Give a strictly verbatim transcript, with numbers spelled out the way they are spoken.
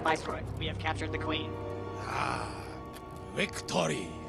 Viceroy, we have captured the Queen. Ah, victory!